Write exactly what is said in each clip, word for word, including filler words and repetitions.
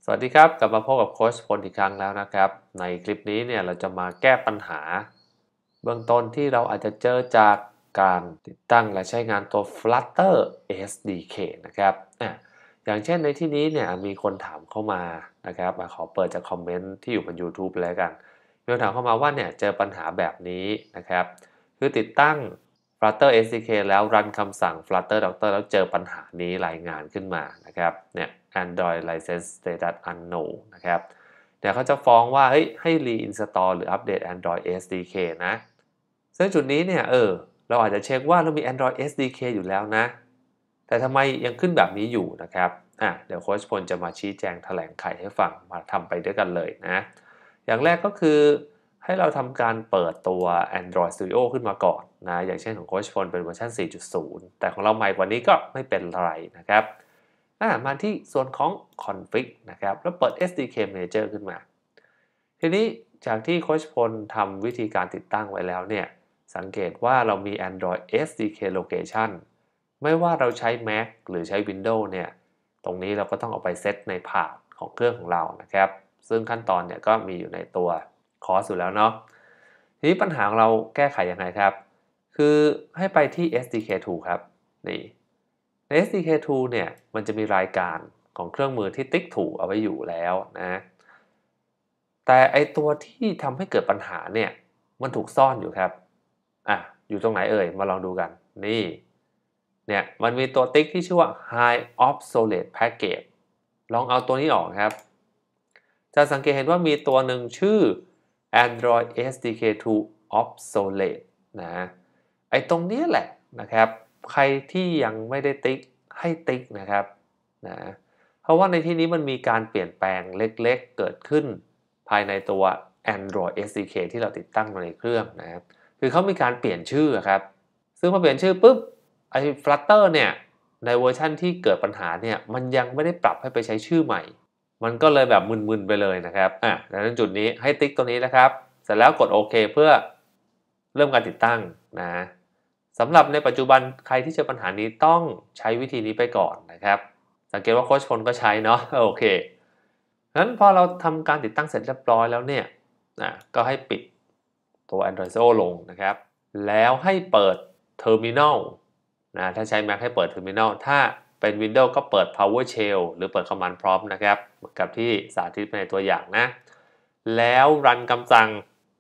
สวัสดีครับกลับมาพบกับโค้ชพลอีกครั้งแล้วนะครับในคลิปนี้เนี่ยเราจะมาแก้ปัญหาเบื้องต้นที่เราอาจจะเจอจากการติดตั้งและใช้งานตัว Flutter เอ เอส ดี เค นะครับอ่ะอย่างเช่นในที่นี้เนี่ยมีคนถามเข้ามานะครับขอเปิดจากคอมเมนต์ที่อยู่บน YouTube เลยกันมีคนถามเข้ามาว่าเนี่ยเจอปัญหาแบบนี้นะครับคือติดตั้ง Flutter เอ เอส ดี เค แล้วรันคำสั่ง Flutter Doctor แล้วเจอปัญหานี้รายงานขึ้นมานะครับเนี่ย Android license status unknown นะครับเดี๋ยวเขาจะฟ้องว่าเฮ้ยให้ reinstall หรืออัปเดต Android เอ เอส ดี เค นะซึ่งจุดนี้เนี่ยเออเราอาจจะเช็คว่าเรามี Android เอ เอส ดี เค อยู่แล้วนะแต่ทำไมยังขึ้นแบบนี้อยู่นะครับอ่ะเดี๋ยวโค้ชพลจะมาชี้แจงแถลงไขให้ฟังมาทำไปด้วยกันเลยนะอย่างแรกก็คือให้เราทำการเปิดตัว Android Studio ขึ้นมาก่อนนะอย่างเช่นของโค้ชพลเป็นเวอร์ชัน สี่จุดศูนย์ แต่ของเราใหม่กว่านี้ก็ไม่เป็นไรนะครับมาที่ส่วนของ config นะครับแล้วเปิด เอส ดี เค Manager ขึ้นมาทีนี้จากที่โค้ชพลทำวิธีการติดตั้งไว้แล้วเนี่ยสังเกตว่าเรามี Android เอส ดี เค Location ไม่ว่าเราใช้ Mac หรือใช้ Windows เนี่ยตรงนี้เราก็ต้องเอาไปเซตในพาธของเครื่องของเรานะครับซึ่งขั้นตอนเนี่ยก็มีอยู่ในตัวคอร์สอยู่แล้วเนาะทีนี้ปัญหาของเราแก้ไขยังไงครับคือให้ไปที่ เอส ดี เค Tool ครับนี่ใน เอส ดี เค Tool เนี่ยมันจะมีรายการของเครื่องมือที่ติ๊กถูกเอาไว้อยู่แล้วนะแต่ไอตัวที่ทำให้เกิดปัญหาเนี่ยมันถูกซ่อนอยู่ครับอ่ะอยู่ตรงไหนเอ่ยมาลองดูกันนี่เนี่ยมันมีตัวติ๊กที่ชื่อว่า High Obsolete Package ลองเอาตัวนี้ออกครับจะสังเกตเห็นว่ามีตัวหนึ่งชื่อ Android เอ เอส ดี เค Tool Obsolete นะไอตรงนี้แหละนะครับใครที่ยังไม่ได้ติ๊กให้ติ๊กนะครับนะเพราะว่าในที่นี้มันมีการเปลี่ยนแปลงเล็กๆเกิดขึ้นภายในตัว Android เอส ดี เค ที่เราติดตั้งมาในเครื่องนะครับคือเขามีการเปลี่ยนชื่อครับซึ่งพอเปลี่ยนชื่อปุ๊บไอ้ Flutter เนี่ยในเวอร์ชันที่เกิดปัญหาเนี่ยมันยังไม่ได้ปรับให้ไปใช้ชื่อใหม่มันก็เลยแบบมึนๆไปเลยนะครับอ่ะดังนั้นจุดนี้ให้ติ๊กตัวนี้นะครับเสร็จแล้วกดโอเคเพื่อเริ่มการติดตั้งนะสำหรับในปัจจุบันใครที่เจอปัญหานี้ต้องใช้วิธีนี้ไปก่อนนะครับสังเกตว่าโค้ชพลก็ใช้เนาะโอเคงั้นพอเราทำการติดตั้งเสร็จเรียบร้อยแล้วเนี่ยนะก็ให้ปิดตัว Android Studio ลงนะครับแล้วให้เปิด Terminal นะถ้าใช้ Mac ให้เปิด Terminal ถ้าเป็น Windows ก็เปิด PowerShell หรือเปิด Command Prompt นะครับเหมือนกับที่สาธิตไปในตัวอย่างนะแล้วรันคำสั่ง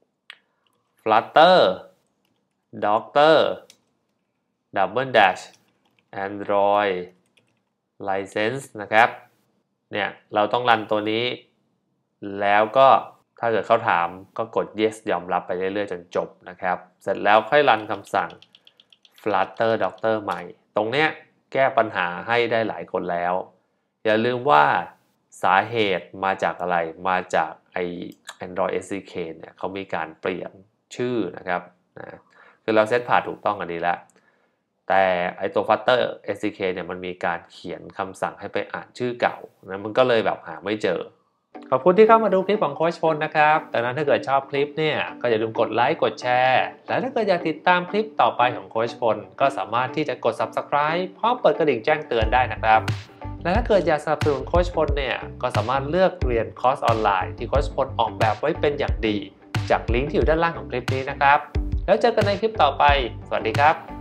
Flutter Doctor Double Dash Android License นะครับเนี่ยเราต้องรันตัวนี้แล้วก็ถ้าเกิดเขาถามก็กด yes ยอมรับไปเรื่อยๆจนจบนะครับเสร็จแล้วค่อยรันคำสั่ง Flutter Doctor ใหม่ตรงเนี้ยแก้ปัญหาให้ได้หลายคนแล้วอย่าลืมว่าสาเหตุมาจากอะไรมาจากไอ Android เอส ดี เค เนี่ยเขามีการเปลี่ยนชื่อนะครับนะคือเราเซตผ่านถูกต้องกันดีแล้วแต่ไอตัว Flutter เอส ดี เค เนี่ยมันมีการเขียนคำสั่งให้ไปอ่านชื่อเก่านะมันก็เลยแบบหาไม่เจอขอบคุณที่เข้ามาดูคลิปของโค้ชพลนะครับดังนั้นถ้าเกิดชอบคลิปเนี่ยก็อย่าลืมกดไลค์กดแชร์และถ้าเกิดอยากติดตามคลิปต่อไปของโค้ชพลก็สามารถที่จะกด ซับสไครบ์ พร้อมเปิดกระดิ่งแจ้งเตือนได้นะครับและถ้าเกิดอยากสนับสนุนโค้ชพลเนี่ยก็สามารถเลือกเรียนคอร์สออนไลน์ที่โค้ชพลออกแบบไว้เป็นอย่างดีจากลิงก์ที่อยู่ด้านล่างของคลิปนี้นะครับแล้วเจอกันในคลิปต่อไปสวัสดีครับ